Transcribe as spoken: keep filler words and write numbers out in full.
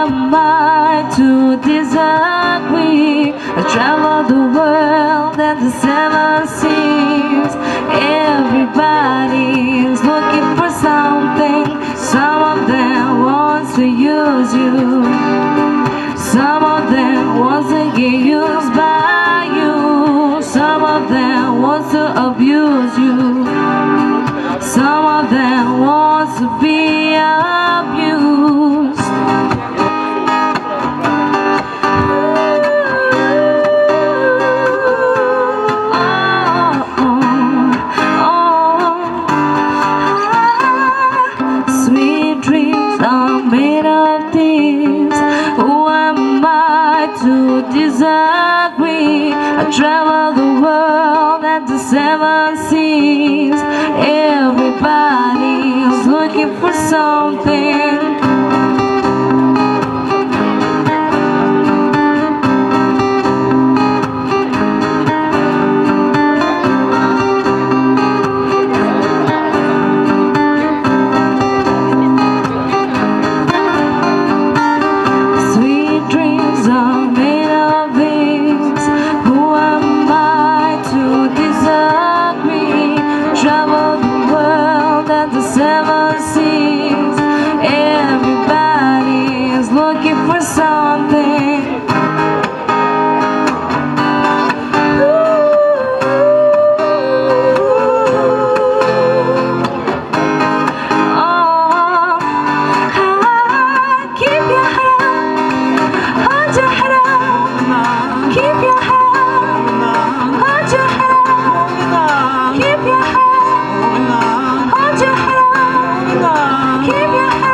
am I to disagree? I travel the world and the seven seas. Everybody's looking for something. Some of them wants to use you. Some of them wants to get used by you. Some of them wants to abuse you. Some of them wants to be abused. Oh, oh, oh. Sweet dreams are made of thieves. Who am I to disagree? I travel the world and the seven seas. Everybody's looking for something. Sweet dreams are made of these. Who am I to disagree? Travel the world and the seven seas. Everybody is looking for something. Keep your